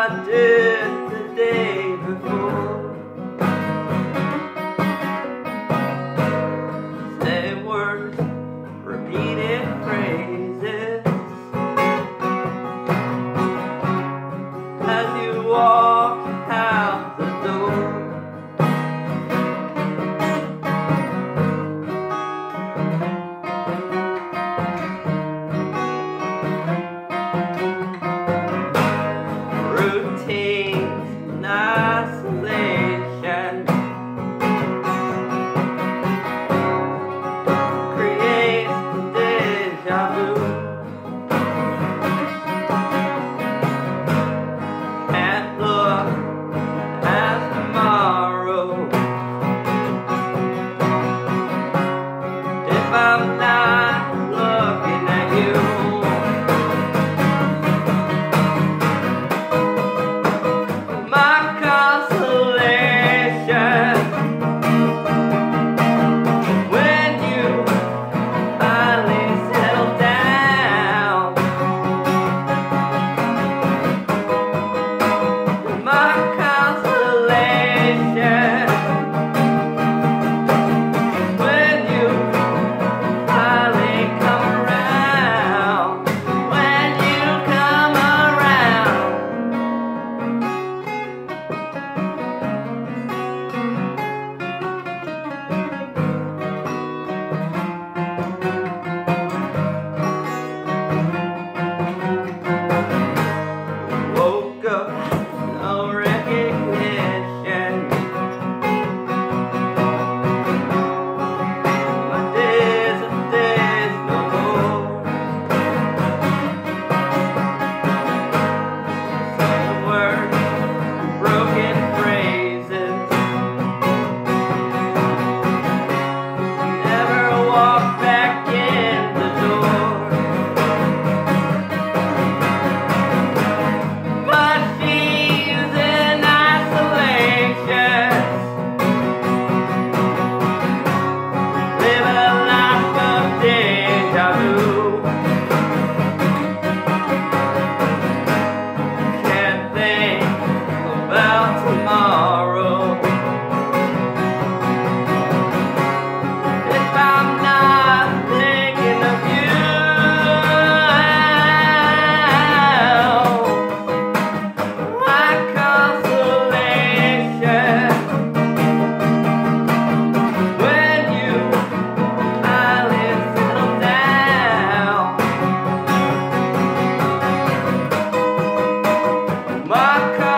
I did the day before. Same words, repeated phrases, as you walk out the door. Routines in isolation creates the deja vu. Can't look at tomorrow if I'm not looking at you. My consolation, when you finally settle down. My consolation, when you finally come around. When you come around. Woke up, no recognition. My days are days no more. Some words, broken phrases, never walk back in the door. But she's in isolation, live a life of deja vu. Can't think about tomorrow if I'm not thinking of you. My consolation, when you finally settle down. My